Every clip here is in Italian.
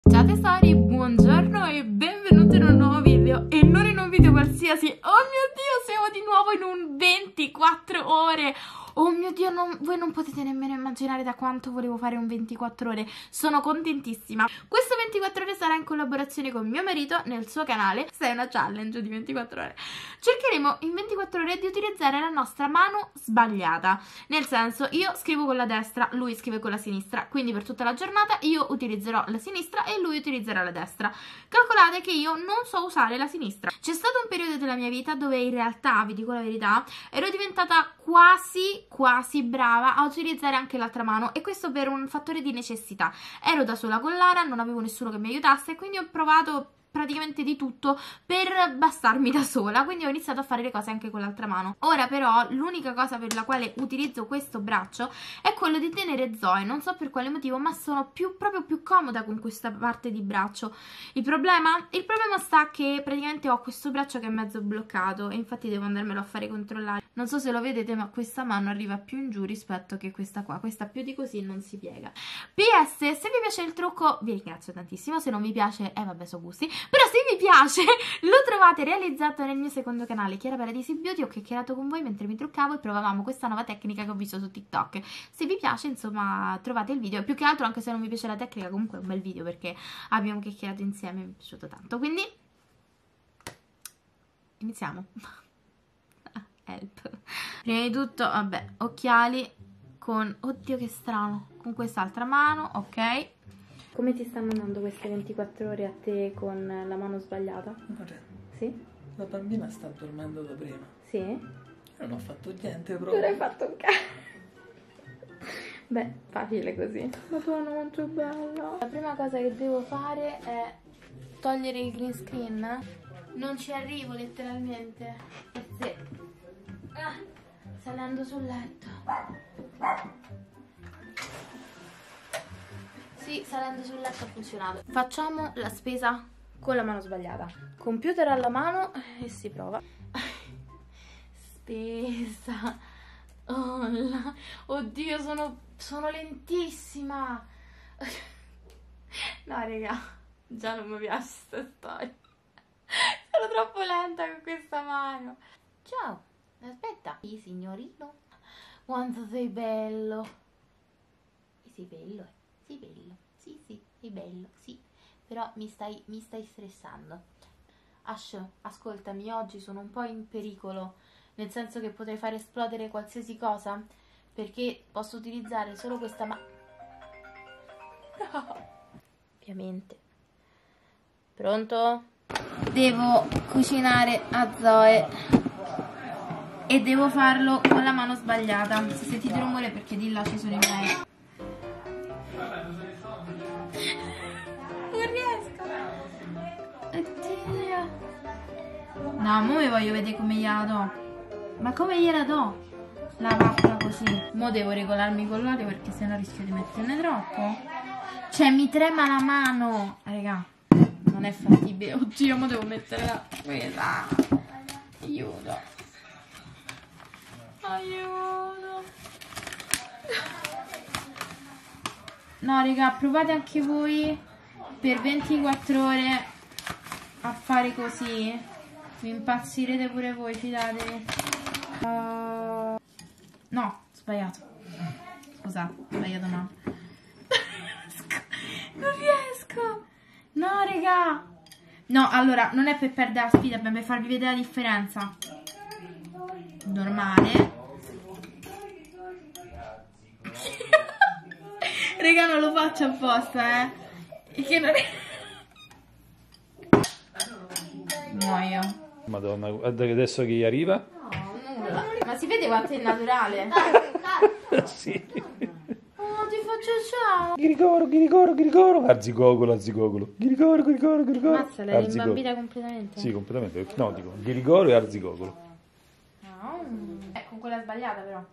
Ciao tesori, buongiorno e benvenuti in un nuovo video e non in un video qualsiasi. Oh mio Dio, siamo di nuovo in un 24 ore. Oh mio Dio, voi non potete nemmeno immaginare da quanto volevo fare un 24 ore. Sono contentissima. Questo 24 ore sarà in collaborazione con mio marito nel suo canale. Questa è una challenge di 24 ore. Cercheremo in 24 ore di utilizzare la nostra mano sbagliata. Nel senso, io scrivo con la destra, lui scrive con la sinistra. Quindi per tutta la giornata io utilizzerò la sinistra e lui utilizzerà la destra. Calcolate che io non so usare la sinistra. C'è stato un periodo della mia vita dove in realtà, vi dico la verità, ero diventata quasi brava a utilizzare anche l'altra mano, e questo per un fattore di necessità. Ero da sola con Lara, non avevo nessuno che mi aiutasse e quindi ho provato praticamente di tutto per bastarmi da sola, quindi ho iniziato a fare le cose anche con l'altra mano. Ora però l'unica cosa per la quale utilizzo questo braccio è quello di tenere Zoe, non so per quale motivo, ma sono proprio più comoda con questa parte di braccio. Il problema sta che praticamente ho questo braccio che è mezzo bloccato e infatti devo andarmelo a fare controllare. Non so se lo vedete, ma questa mano arriva più in giù rispetto che questa qua, questa più di così non si piega. PS, se vi piace il trucco vi ringrazio tantissimo, se non vi piace vabbè, so gusti. Però se vi piace lo trovate realizzato nel mio secondo canale, Chiara Paradisi Beauty. Ho chiacchierato con voi mentre mi truccavo e provavamo questa nuova tecnica che ho visto su TikTok. Se vi piace, insomma, trovate il video. Più che altro, anche se non vi piace la tecnica, comunque è un bel video perché abbiamo chiacchierato insieme, mi è piaciuto tanto. Quindi iniziamo. Help. Prima di tutto, vabbè, occhiali con... Oddio che strano. Con quest'altra mano, ok. Come ti stanno andando queste 24 ore a te con la mano sbagliata? Sì? La bambina sta dormendo da prima. Sì? Io non ho fatto niente proprio. Non hai fatto un cazzo. Beh, facile così. Madonna, quanto è bella. La prima cosa che devo fare è togliere il green screen. Non ci arrivo letteralmente. Perché salendo sul letto. Sì, salendo sul letto ha funzionato. Facciamo la spesa con la mano sbagliata. Computer alla mano e si prova. Spesa. Oh, oddio, sono lentissima. No, raga, già non mi piace questa storia. Sono troppo lenta con questa mano. Ciao, aspetta. Sì, signorino. Quanto sei bello. Sei bello, sei bello. Sì, sei bello, sì. Però mi stai stressando. Ash, ascoltami, oggi sono un po' in pericolo. Nel senso che potrei far esplodere qualsiasi cosa, perché posso utilizzare solo questa mano. Ovviamente. Pronto? Devo cucinare a Zoe e devo farlo con la mano sbagliata. Se sentite rumore è perché di là ci sono i miei. Non riesco. Oddio. No, mo mi voglio vedere come gliela do. Ma come gliela do? La pappa così. Mo devo regolarmi con l'olio perché sennò rischio di metterne troppo. Cioè mi trema la mano. Raga, non è fattibile. Oddio, mo devo mettere la quella. Aiuto. Aiuto. No, raga, provate anche voi per 24 ore a fare così. Vi impazzirete pure voi, fidatevi. No, sbagliato. Scusate, sbagliato no. Non riesco. No, raga. No, allora, non è per perdere la sfida, è per farvi vedere la differenza. Normale. Raga, non lo faccio apposta, Che non è... Muoio. Madonna, guarda che adesso che gli arriva. No, nulla. Ma si vede quanto è naturale? Sì. Oh, ti faccio ciao. Ghirigoro. Arzigogolo. Ghirigoro. Mazza, l'hai rimbambita completamente? Sì, completamente. No, dico, ghirigoro e arzigogolo. No. Con quella sbagliata però.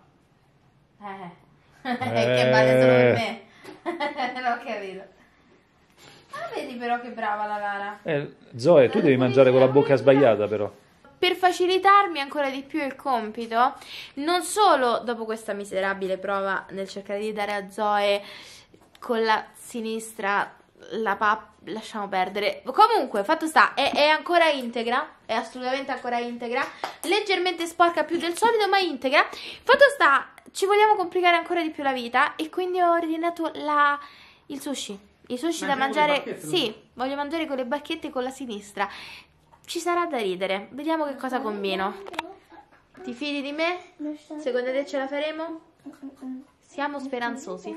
Che vale solo per me. Non ho capito. Ah, vedi però che brava la Lara. Zoe, tu devi mangiare con la bocca sbagliata però. Per facilitarmi ancora di più il compito, non solo dopo questa miserabile prova nel cercare di dare a Zoe con la sinistra lasciamo perdere. Comunque, fatto sta, è ancora integra, è assolutamente ancora integra, leggermente sporca più del solito, ma integra. Fatto sta, ci vogliamo complicare ancora di più la vita e quindi ho ordinato il sushi. I sushi da mangiare, sì, voglio mangiare con le bacchette con la sinistra. Ci sarà da ridere, vediamo che cosa combino. Ti fidi di me? Secondo te ce la faremo? Siamo speranzosi.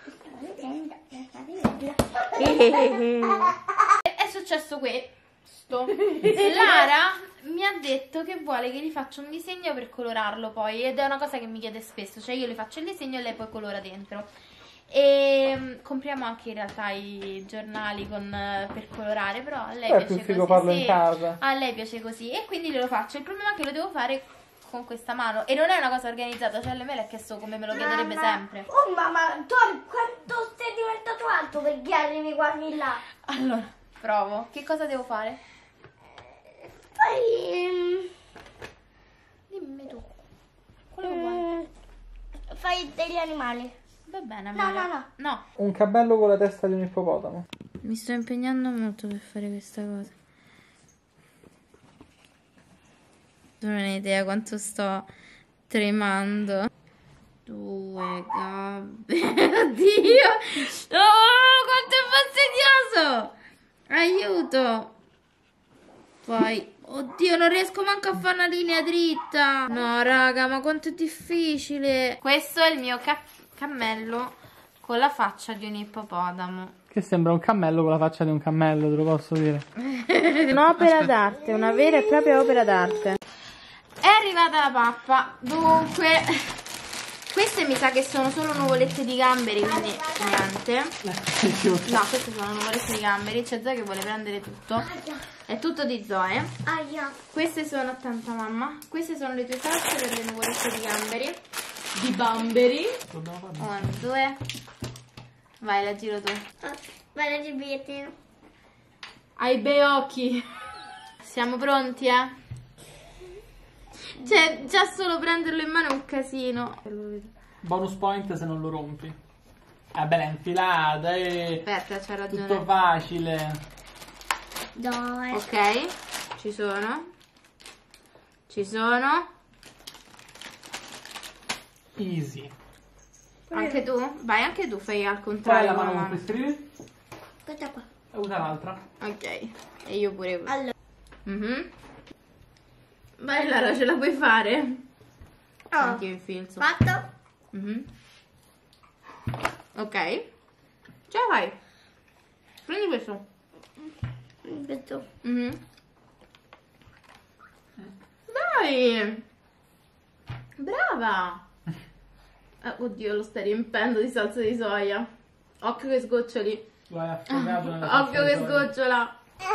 È successo questo. Lara mi ha detto che vuole che gli faccia un disegno per colorarlo poi, ed è una cosa che mi chiede spesso, cioè io le faccio il disegno e lei poi colora dentro. E compriamo anche in realtà i giornali per colorare, però a lei piace più figo così. farlo Sì, in casa. a lei piace così e quindi glielo faccio. Il problema è che lo devo fare con questa mano e non è una cosa organizzata, cioè lei me l'ha chiesto come me lo chiederebbe sempre. Oh mamma, Tori, quanto sei diventato alto perché arrivi quasi là? Allora, provo. Che cosa devo fare? Dimmi tu. Quello che vuoi. Fai degli animali. Va bene, No, Amira. no, no. No. Un cammello con la testa di un ippopotamo. Mi sto impegnando molto per fare questa cosa. Non ho idea quanto sto tremando. 2 gambe. Oddio! Oh, quanto è fastidioso! Aiuto! Poi, oddio, non riesco manco a fare una linea dritta. No, raga, ma quanto è difficile. Questo è il mio cammello con la faccia di un ippopotamo. Che sembra un cammello con la faccia di un cammello, te lo posso dire. Un'opera d'arte, una vera e propria opera d'arte. È arrivata la pappa. Dunque, queste mi sa che sono solo nuvolette di gamberi, quindi niente. No, queste sono nuvolette di gamberi. C'è Zoe che vuole prendere tutto. È tutto di Zoe. Aia. Queste sono, attenta mamma, queste sono le tue salse per le nuvolette di gamberi. Di bamberi. 1, 2. Vai, la giro tu. Vai, leggi il bigliettino. Hai bei occhi. Siamo pronti, eh? Cioè, già solo prenderlo in mano è un casino. Bonus point se non lo rompi. Bella infilata, Aspetta, c'ha ragione. tutto facile. Dove? Ok, ci sono. Ci sono. Easy. Anche tu? Vai, anche tu fai al Fai contrario. la mano mamma. con cui scrivi Questa qua. e usa l'altra. Ok, e io pure. Allora. Vai Lara, ce la puoi fare? Oh. Anche io infilzo. Fatto? Ok. Ce la fai. Prendi questo. Questo. Dai. Brava. Oddio, lo stai riempendo di salsa di soia. Occhio che sgoccioli. Lo hai affogato nella salsa Occhio di che soia. sgocciola.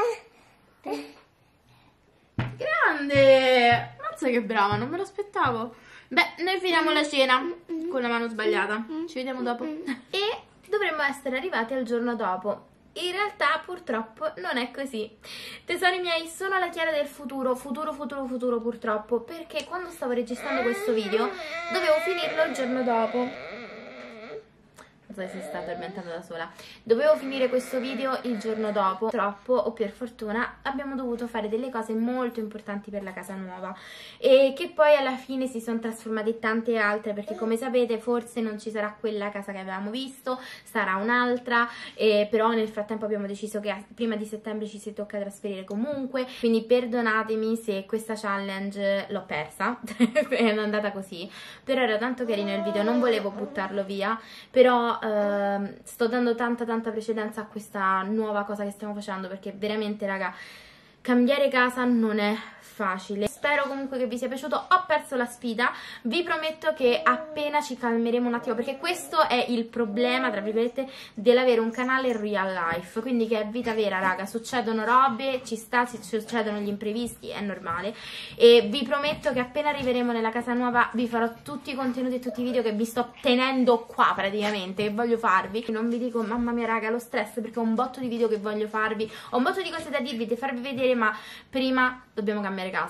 Grande. Mazza che brava, non me lo aspettavo. Beh, noi finiamo la cena con la mano sbagliata. Ci vediamo dopo. E dovremmo essere arrivati al giorno dopo. In realtà purtroppo non è così. Tesori miei, sono la Chiara del futuro purtroppo, perché quando stavo registrando questo video dovevo finirlo il giorno dopo. Non so se si sta addormentando da sola. Dovevo finire questo video il giorno dopo. Purtroppo, o per fortuna, abbiamo dovuto fare delle cose molto importanti per la casa nuova e che poi alla fine si sono trasformate in tante altre, perché come sapete forse non ci sarà quella casa che avevamo visto, sarà un'altra, però nel frattempo abbiamo deciso che prima di settembre ci si tocca trasferire comunque, quindi perdonatemi se questa challenge l'ho persa, è andata così, però era tanto carino il video, non volevo buttarlo via, però sto dando tanta precedenza a questa nuova cosa che stiamo facendo, perché veramente raga, cambiare casa non è facile. Spero comunque che vi sia piaciuto. Ho perso la sfida, vi prometto che appena ci calmeremo un attimo, perché questo è il problema tra virgolette dell'avere un canale real life, quindi che è vita vera raga, succedono robe, ci sta, succedono gli imprevisti, è normale, e vi prometto che appena arriveremo nella casa nuova vi farò tutti i contenuti e tutti i video che vi sto tenendo qua praticamente, che voglio farvi. Non vi dico mamma mia raga lo stress, perché ho un botto di video che voglio farvi, ho un botto di cose da dirvi, da farvi vedere, ma prima dobbiamo cambiare casa, poi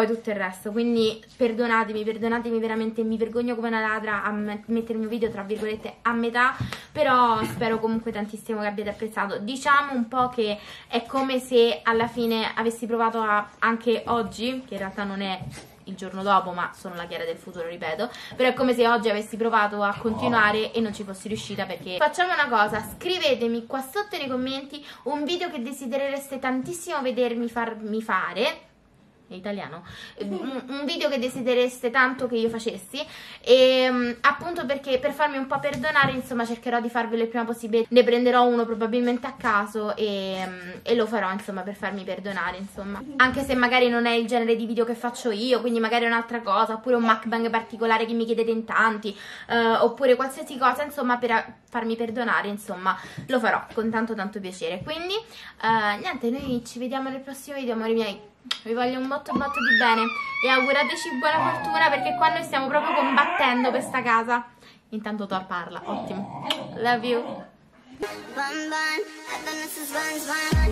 poi tutto il resto. Quindi perdonatemi veramente, mi vergogno come una ladra a mettere il mio video tra virgolette a metà, però spero comunque tantissimo che abbiate apprezzato. Diciamo un po' che è come se alla fine avessi provato anche oggi, che in realtà non è il giorno dopo, ma sono la Chiara del futuro, ripeto, però è come se oggi avessi provato a continuare e non ci fossi riuscita. Perché facciamo una cosa, scrivetemi qua sotto nei commenti un video che desiderereste tantissimo vedermi farmi fare, è italiano, un video che desidereste tanto che io facessi, e appunto perché per farmi un po' perdonare, insomma, cercherò di farvelo il prima possibile. Ne prenderò uno probabilmente a caso e lo farò, insomma, per farmi perdonare, insomma, anche se magari non è il genere di video che faccio io, quindi magari è un'altra cosa, oppure un mukbang particolare che mi chiedete in tanti, oppure qualsiasi cosa, insomma, per farmi perdonare, insomma, lo farò con tanto piacere. Quindi niente, noi ci vediamo nel prossimo video, amori miei. Vi voglio un botto di bene e augurateci buona fortuna, perché qua noi stiamo proprio combattendo per sta casa. Intanto Thor parla, ottimo. Love you.